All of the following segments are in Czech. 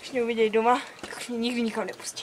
Když mě uvidějí doma, tak už mě nikdy nikam nepustí.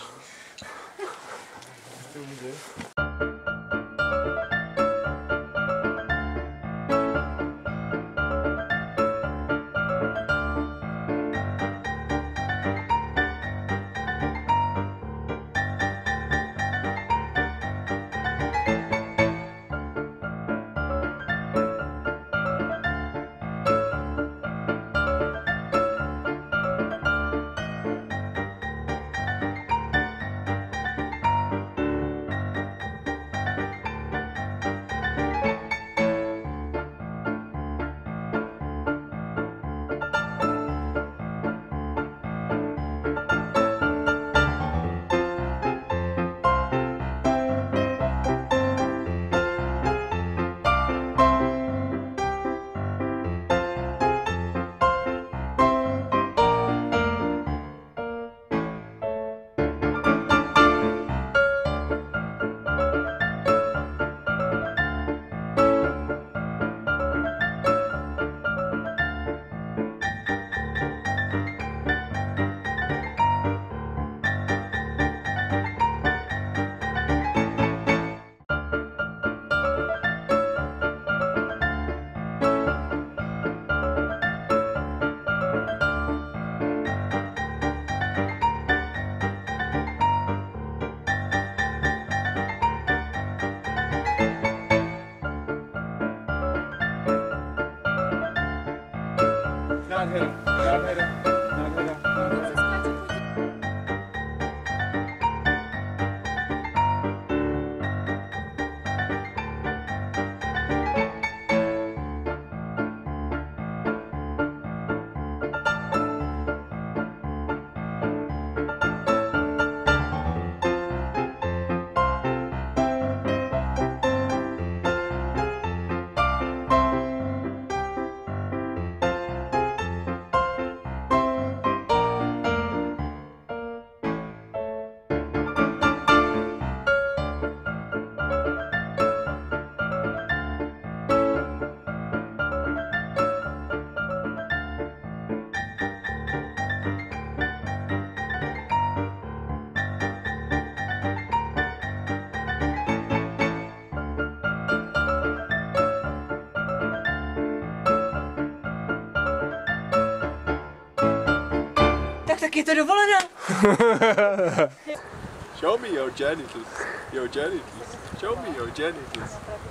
Tak je to dovolená. Show me your genitals. Your genitals. Show me your genitals.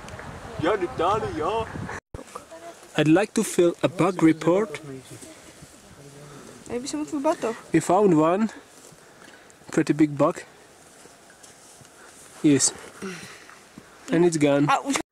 I'd like to fill a bug report. Maybe some of the batoh. We found one pretty big bug. Yes. And it's gone.